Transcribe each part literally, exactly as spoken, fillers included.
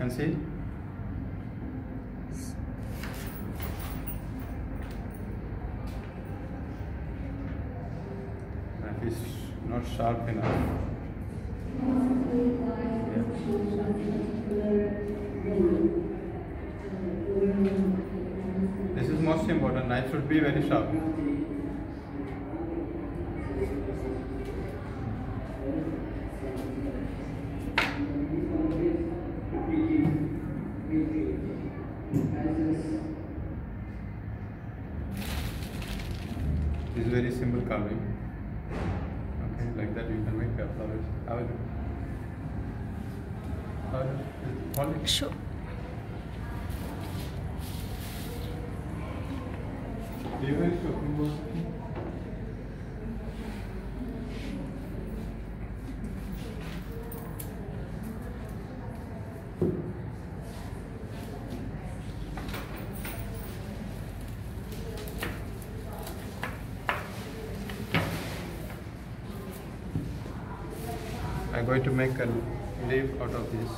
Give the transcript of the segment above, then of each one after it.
can see. That is not sharp enough. Yeah. This is most important. Knife should be very sharp. This is very simple carving. Okay, like that you can make a flowers. How is it? How is it? Hold it. Sure. Do you guys talking about? I'm going to make a leaf out of this.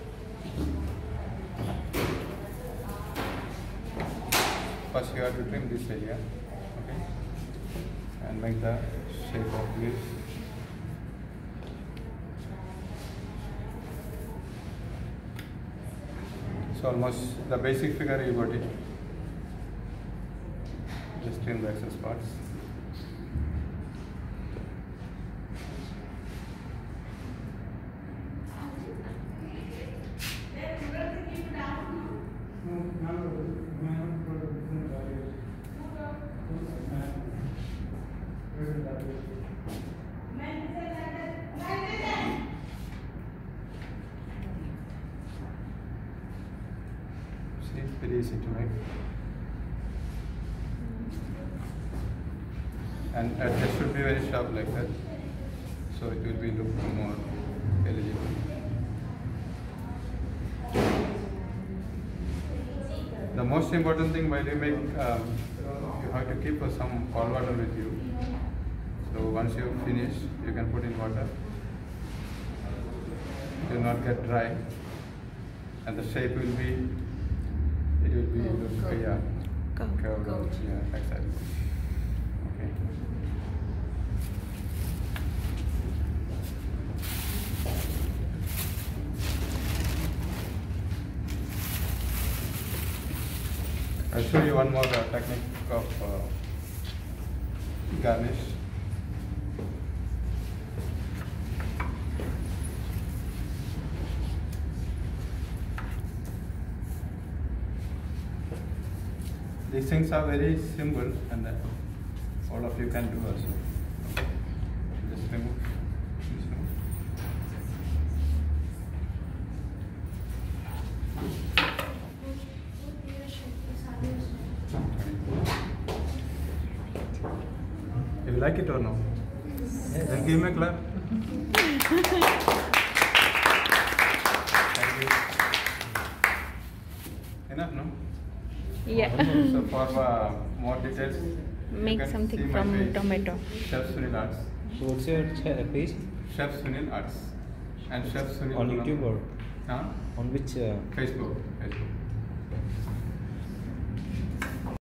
First you have to trim this area, okay, and make the shape of leaf. So almost the basic figure you got it. Just trim the excess parts. See, it's very easy to make. And it should be very sharp like that, so it will be look more eligible. The most important thing while you make, um, you have to keep uh, some cold water with you. So once you finish, you can put in water. It will not get dry, and the shape will be, it will be look, uh, yeah, curved out, yeah, exactly. Okay. I'll show you one more uh, technique of uh, garnish. These things are very simple, and uh, all of you can do also. Okay. Just remove this one. You like it or no? Yes. Then give me a clap. Thank you. Enough, no? Yeah. So for uh, more details, make something from tomato. Chef Sunil Arts. So what's your page? Chef Sunil Arts. And Chef Sunil on YouTube or huh? on which? Uh... Facebook. Facebook.